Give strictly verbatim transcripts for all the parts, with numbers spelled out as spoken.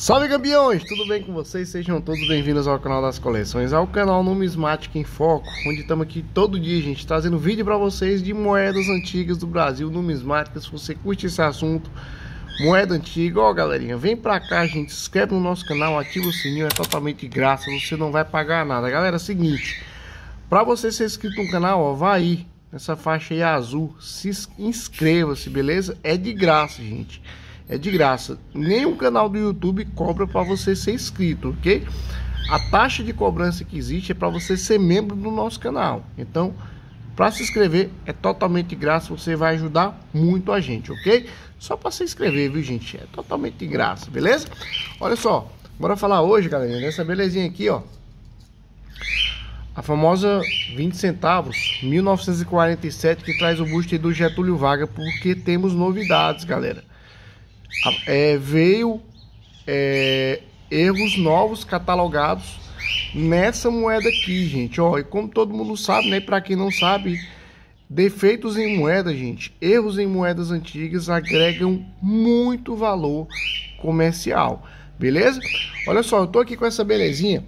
Salve, campeões! Tudo bem com vocês? Sejam todos bem-vindos ao canal das coleções, ao canal Numismática em Foco, onde estamos aqui todo dia, gente, trazendo vídeo para vocês de moedas antigas do Brasil, numismáticas. Se você curte esse assunto, moeda antiga, ó galerinha, vem pra cá, gente, se inscreve no nosso canal, ativa o sininho, é totalmente de graça, você não vai pagar nada. Galera, é o seguinte, para você ser inscrito no canal, ó, vai aí, nessa faixa aí azul, se inscreva-se, beleza? É de graça, gente. É de graça, nenhum canal do YouTube cobra para você ser inscrito, ok? A taxa de cobrança que existe é para você ser membro do nosso canal. Então, para se inscrever é totalmente de graça, você vai ajudar muito a gente, ok? Só para se inscrever, viu, gente? É totalmente de graça, beleza? Olha só, bora falar hoje, galera, dessa belezinha aqui, ó. A famosa vinte centavos, mil novecentos e quarenta e sete, que traz o busto do Getúlio Vargas, porque temos novidades, galera. É, veio é, erros novos catalogados nessa moeda aqui, gente, ó, e como todo mundo sabe, né, para quem não sabe, defeitos em moeda, gente, erros em moedas antigas agregam muito valor comercial, beleza? Olha só, eu tô aqui com essa belezinha,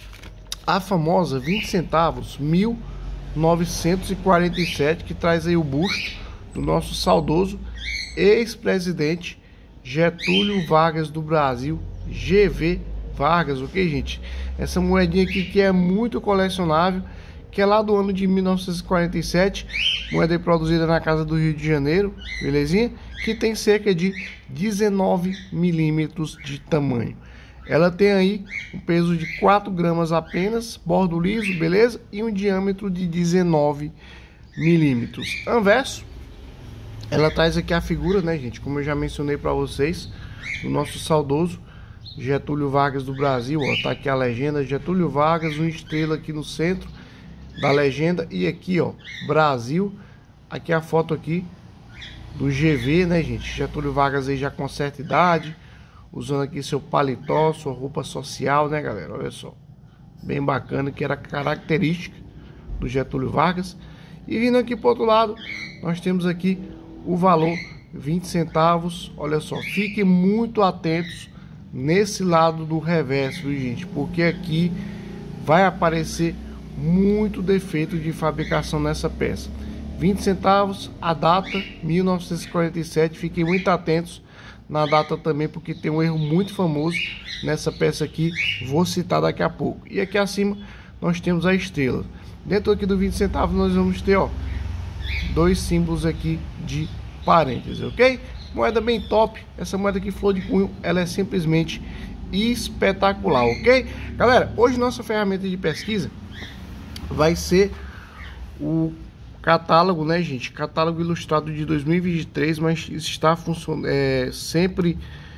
a famosa vinte centavos, mil novecentos e quarenta e sete, que traz aí o busto do nosso saudoso ex-presidente Getúlio Vargas do Brasil, G V Vargas, ok, gente? Essa moedinha aqui que é muito colecionável, que é lá do ano de mil novecentos e quarenta e sete, moeda produzida na casa do Rio de Janeiro, belezinha? Que tem cerca de dezenove milímetros de tamanho. Ela tem aí um peso de quatro gramas apenas, bordo liso, beleza? E um diâmetro de dezenove milímetros. Anverso, ela traz aqui a figura, né, gente, como eu já mencionei para vocês, do nosso saudoso Getúlio Vargas do Brasil, ó, tá aqui a legenda, Getúlio Vargas, uma estrela aqui no centro da legenda, e aqui, ó, Brasil, aqui a foto aqui do G V, né, gente, Getúlio Vargas aí já com certa idade, usando aqui seu paletó, sua roupa social, né, galera, olha só, bem bacana, que era característica do Getúlio Vargas. E vindo aqui pro outro lado, nós temos aqui o valor vinte centavos. Olha só, fiquem muito atentos nesse lado do reverso, viu, gente, porque aqui vai aparecer muito defeito de fabricação nessa peça. Vinte centavos, a data mil novecentos e quarenta e sete, fiquem muito atentos na data também, porque tem um erro muito famoso nessa peça aqui, vou citar daqui a pouco. E aqui acima nós temos a estrela. Dentro aqui do vinte centavos nós vamos ter, ó, dois símbolos aqui de parênteses, ok? Moeda bem top, essa moeda aqui flor de cunho, ela é simplesmente espetacular, ok? Galera, hoje nossa ferramenta de pesquisa vai ser o catálogo, né, gente? Catálogo ilustrado de dois mil e vinte e três, mas está funcionando, é, sempre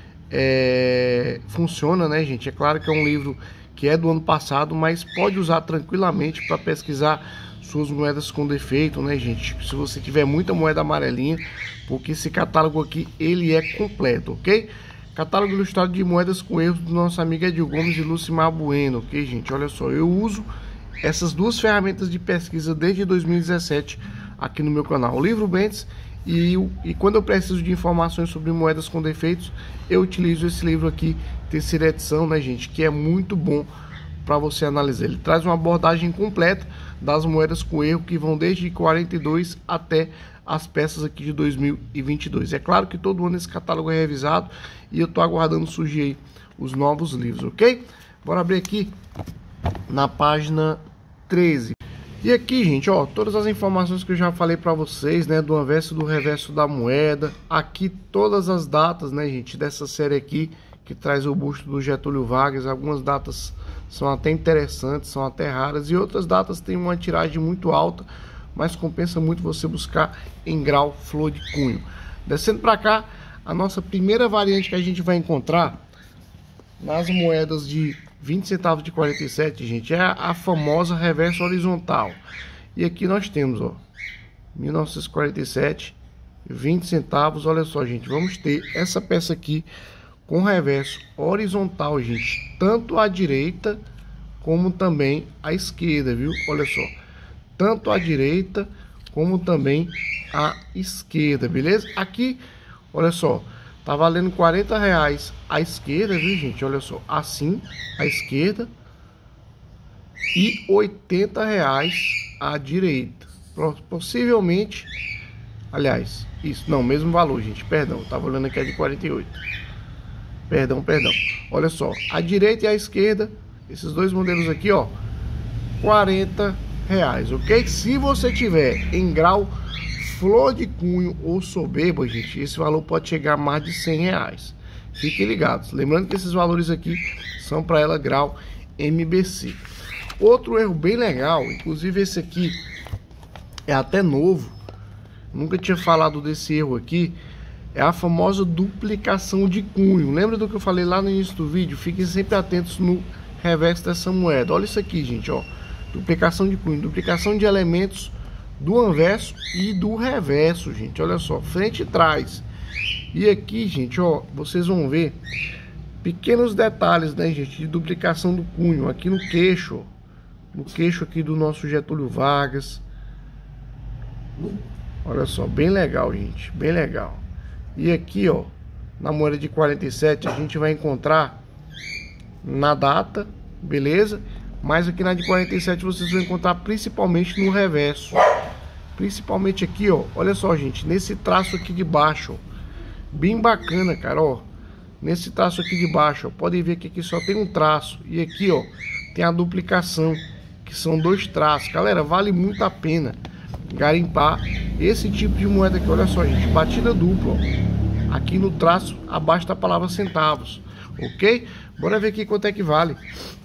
é, funciona, né, gente? É claro que é um livro que é do ano passado, mas pode usar tranquilamente para pesquisar suas moedas com defeito, né, gente? Se você tiver muita moeda amarelinha, porque esse catálogo aqui, ele é completo, ok? Catálogo ilustrado de moedas com erros do nosso amigo Edil Gomes e Lucimar Bueno, ok, gente? Olha só, eu uso essas duas ferramentas de pesquisa desde dois mil e dezessete aqui no meu canal, o livro Bentes, e, e quando eu preciso de informações sobre moedas com defeitos, eu utilizo esse livro aqui, terceira edição, né, gente? Que é muito bom para você analisar. Ele traz uma abordagem completa das moedas com erro, que vão desde quarenta e dois até as peças aqui de dois mil e vinte e dois. É claro que todo ano esse catálogo é revisado e eu tô aguardando surgir aí os novos livros, ok? Bora abrir aqui na página treze. E aqui, gente, ó, todas as informações que eu já falei para vocês, né, do anverso e do reverso da moeda. Aqui todas as datas, né, gente, dessa série aqui, que traz o busto do Getúlio Vargas. Algumas datas são até interessantes, são até raras, e outras datas têm uma tiragem muito alta, mas compensa muito você buscar em grau flor de cunho. Descendo para cá, a nossa primeira variante que a gente vai encontrar nas moedas de vinte centavos de quarenta e sete, gente, é a famosa reverso horizontal. E aqui nós temos, ó, mil novecentos e quarenta e sete, vinte centavos. Olha só, gente, vamos ter essa peça aqui com reverso horizontal, gente, tanto à direita como também à esquerda, viu? Olha só, tanto à direita como também à esquerda, beleza? Aqui, olha só, Tá valendo quarenta reais à esquerda, viu, gente? Olha só, assim, à esquerda. E oitenta reais à direita. Possivelmente, aliás, isso, não, mesmo valor, gente, perdão. Tava olhando aqui a de quarenta e oito. Perdão, perdão. Olha só, a direita e a esquerda, esses dois modelos aqui, ó, quarenta reais, ok? Se você tiver em grau flor de cunho ou soberba, gente, esse valor pode chegar a mais de cem reais. Fiquem ligados. Lembrando que esses valores aqui são para ela grau M B C. Outro erro bem legal, inclusive esse aqui é até novo, nunca tinha falado desse erro aqui, é a famosa duplicação de cunho. Lembra do que eu falei lá no início do vídeo? Fiquem sempre atentos no reverso dessa moeda. Olha isso aqui, gente, ó. Duplicação de cunho, duplicação de elementos do anverso e do reverso, gente. Olha só, frente e trás. E aqui, gente, ó, vocês vão ver pequenos detalhes, né, gente, de duplicação do cunho. Aqui no queixo, ó, no queixo aqui do nosso Getúlio Vargas. Olha só, bem legal, gente, bem legal. E aqui, ó, na moeda de quarenta e sete, a gente vai encontrar na data, beleza? Mas aqui na de quarenta e sete vocês vão encontrar principalmente no reverso. Principalmente aqui, ó, olha só, gente, nesse traço aqui de baixo, ó, bem bacana, cara, ó. Nesse traço aqui de baixo, ó, podem ver que aqui só tem um traço. E aqui, ó, tem a duplicação, que são dois traços. Galera, vale muito a pena garimpar esse tipo de moeda aqui. Olha só, gente, batida dupla, ó, aqui no traço abaixo da palavra centavos, ok? Bora ver aqui quanto é que vale.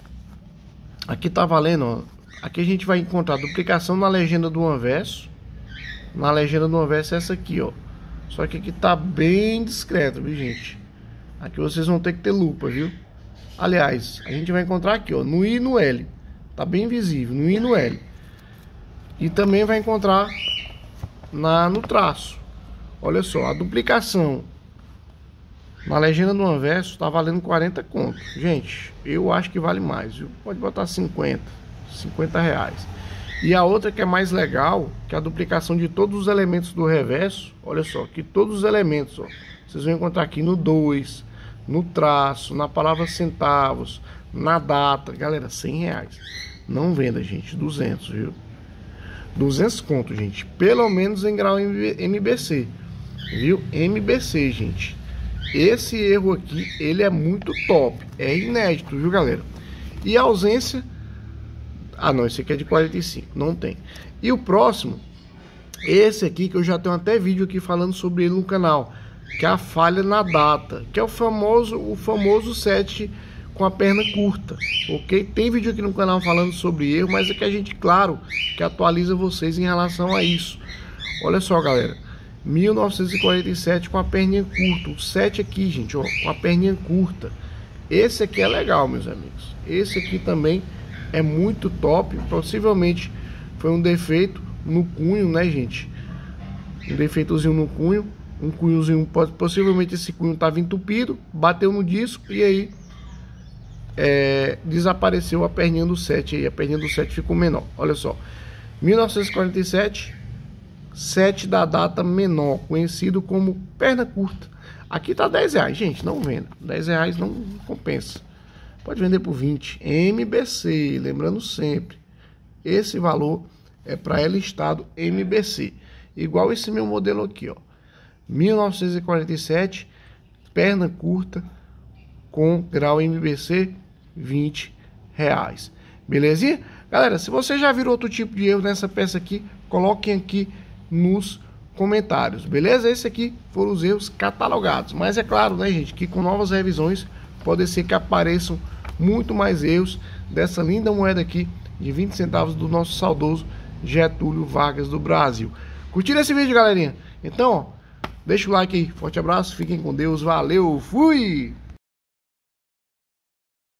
Aqui tá valendo, ó, aqui a gente vai encontrar duplicação na legenda do anverso. Na legenda do anverso é essa aqui, ó. Só que aqui tá bem discreto, viu, gente? Aqui vocês vão ter que ter lupa, viu? Aliás, a gente vai encontrar aqui, ó, no I e no L. Tá bem visível, no I e no L. E também vai encontrar na, no traço. Olha só, a duplicação na legenda do anverso tá valendo quarenta conto. Gente, eu acho que vale mais, viu? Pode botar cinquenta, cinquenta reais. E a outra que é mais legal, que é a duplicação de todos os elementos do reverso. Olha só, que todos os elementos, ó, vocês vão encontrar aqui no dois, no traço, na palavra centavos, na data. Galera, cem reais. Não venda, gente, duzentos, viu? duzentos conto, gente. Pelo menos em grau M B C, viu? M B C, gente. Esse erro aqui, ele é muito top. É inédito, viu, galera? E a ausência... Ah, não, esse aqui é de quarenta e cinco, não tem. E o próximo, esse aqui que eu já tenho até vídeo aqui falando sobre ele no canal, que é a falha na data, que é o famoso o famoso sete com a perna curta, ok? Tem vídeo aqui no canal falando sobre erro, mas é que a gente, claro, que atualiza vocês em relação a isso. Olha só, galera, mil novecentos e quarenta e sete com a perninha curta, o sete aqui, gente, ó, com a perninha curta. Esse aqui é legal, meus amigos. Esse aqui também é muito top. Possivelmente foi um defeito no cunho, né, gente? Um defeitozinho no cunho. Um cunhozinho, possivelmente esse cunho estava entupido, bateu no disco e aí é, desapareceu a perninha do sete aí. A perninha do sete ficou menor. Olha só, mil novecentos e quarenta e sete, sete da data menor, conhecido como perna curta. Aqui tá dez reais, gente, não venda. dez reais não compensa. Pode vender por vinte. M B C, lembrando sempre, esse valor é para ela estado M B C. Igual esse meu modelo aqui, ó, mil novecentos e quarenta e sete, perna curta com grau M B C, vinte reais. Belezinha? Galera, se você já viu outro tipo de erro nessa peça aqui, coloquem aqui nos comentários, beleza? Esse aqui foram os erros catalogados, mas é claro, né, gente, que com novas revisões pode ser que apareçam muito mais erros dessa linda moeda aqui de vinte centavos do nosso saudoso Getúlio Vargas do Brasil. Curtiram esse vídeo, galerinha? Então, ó, deixa o like aí, forte abraço, fiquem com Deus, valeu, fui!